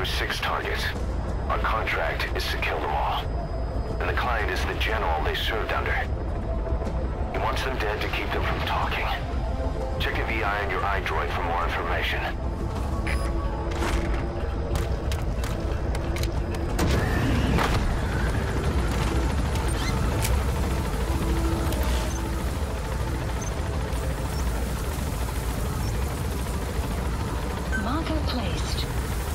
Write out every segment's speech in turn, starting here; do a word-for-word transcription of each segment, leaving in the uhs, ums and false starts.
There's six targets. Our contract is to kill them all. And the client is the general they served under. He wants them dead to keep them from talking. Check a V I on your iDroid for more information. Marker placed.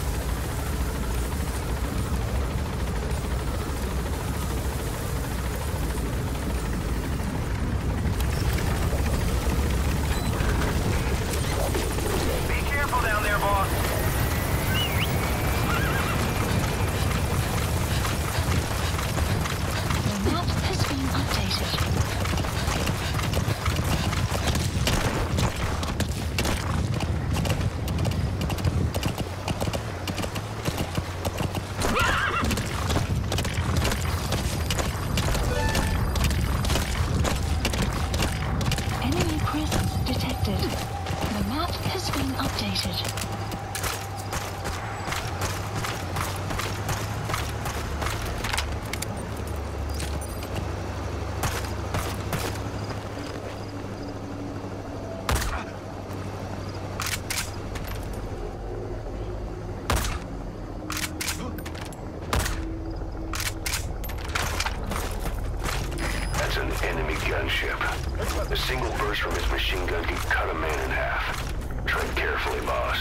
Enemy gunship. A single burst from his machine gun could cut a man in half. Tread carefully, boss.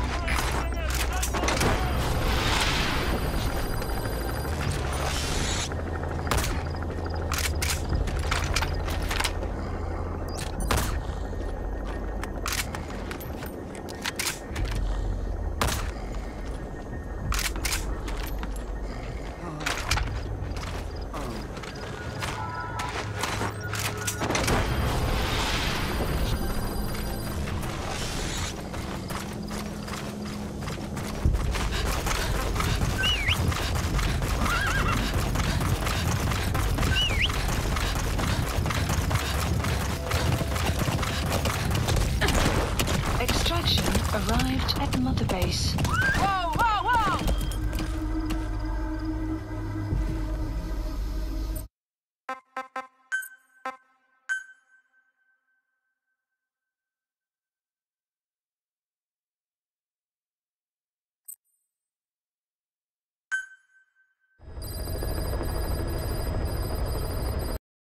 Arrived at Mother Base. Whoa, whoa, whoa!